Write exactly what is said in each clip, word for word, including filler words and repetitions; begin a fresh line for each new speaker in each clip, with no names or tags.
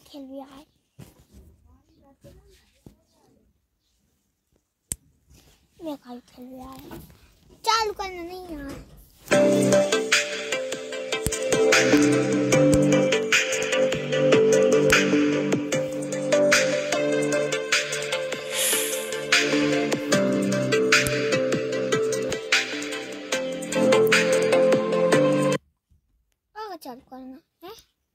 खेल भी आए मैं खाली खेल भी आए चालू करना नहीं यार चालू करना है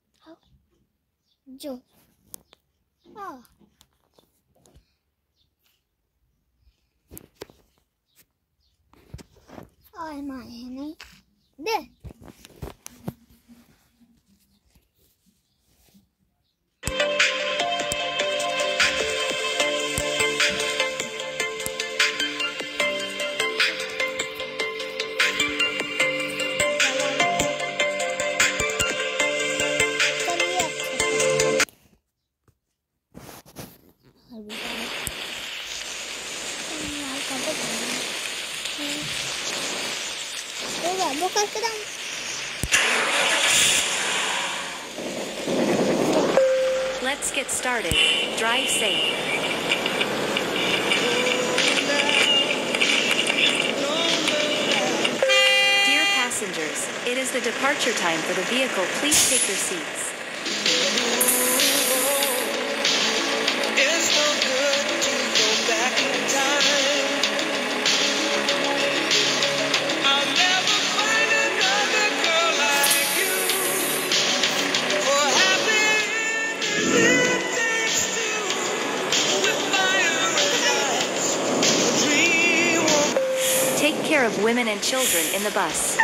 जो हाँ और मारे नहीं दे
Let's get started. Drive safe. Dear passengers, it is the departure time for the vehicle. Please take your seats.
It's no good to go back in time. I'll never find another girl like you. For happy it takes two with fire and ice. A dream won't
Take care of women and children in the bus.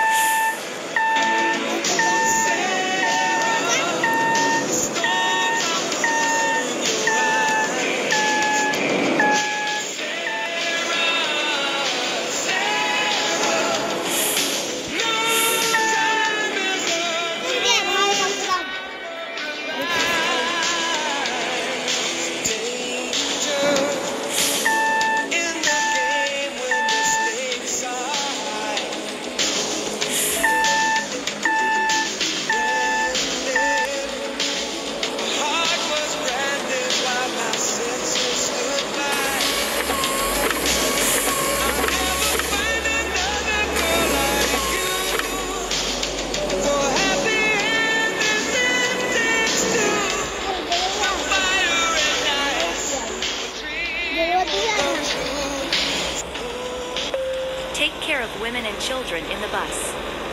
Take care of women and children in the bus.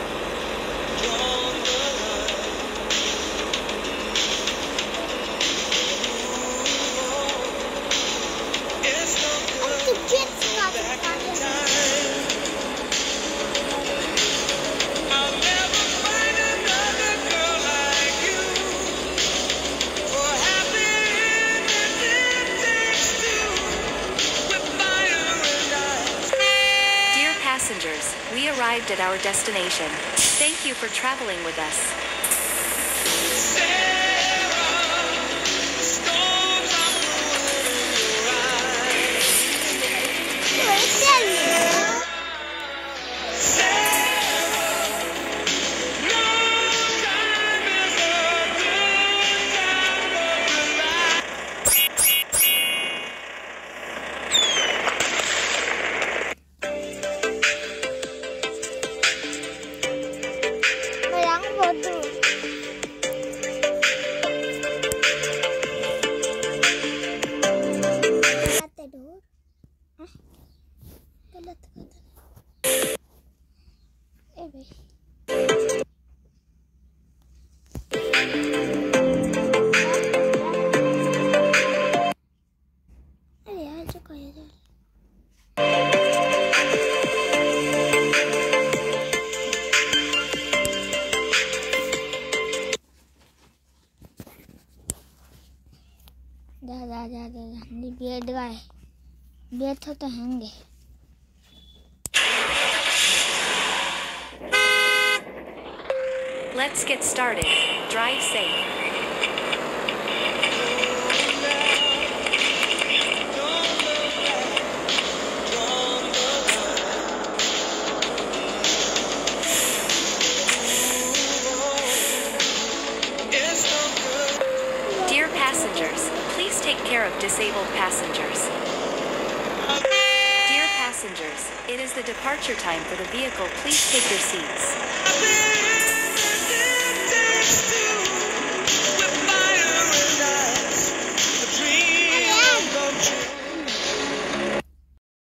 Passengers, we arrived at our destination. Thank you for traveling with us.
जा जा जा जा बैठ गए बैठो तो होंगे
Let's get started. Drive safe. take care of disabled passengers. Dear passengers, it is the departure time for the vehicle. Please take your seats.